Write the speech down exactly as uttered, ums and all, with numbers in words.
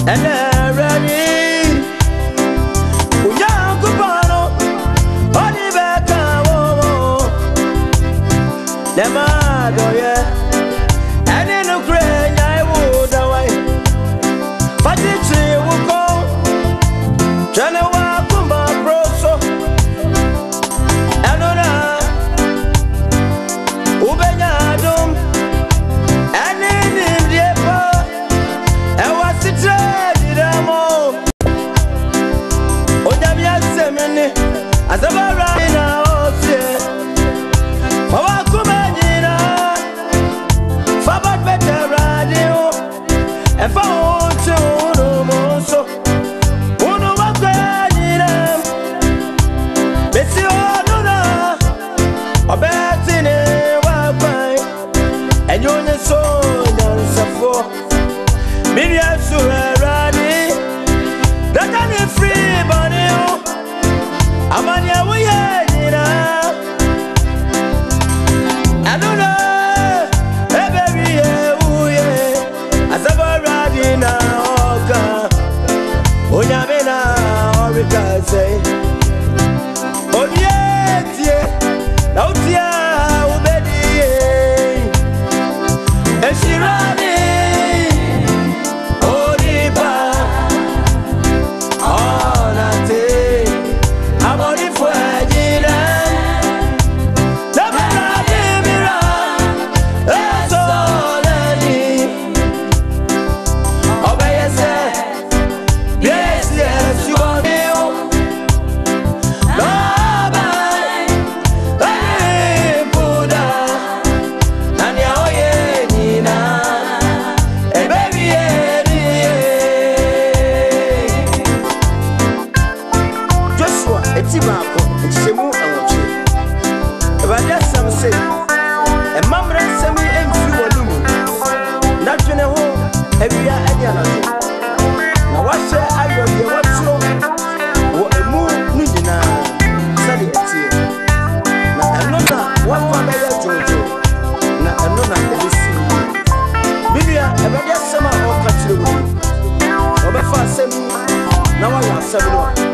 and they're ready. Uya Kupano, Oliveka, oh, Nemado, yeah, and in Ukraine I would away. Fatichi will go, Janawa Kumba Broso, Anona, Ubenyadum, and in the Epa, and what's the trade, Ramo? Odamia Semene, as a barina, Fawakumanina, Fabat better radio, and found to Moso, Uno Wakanina, Bessie Nuna, a Betine Wakai, and you're so dance for Miriam Surani, that can free money. Amania, we are. I don't know, every year, as a baradi now, Onyamena, or we can say, oh, yes, yeah, out here, Ubedi, and she ran in, oh, Nipa, oh, Nate, I'm on it for a Now I am seven.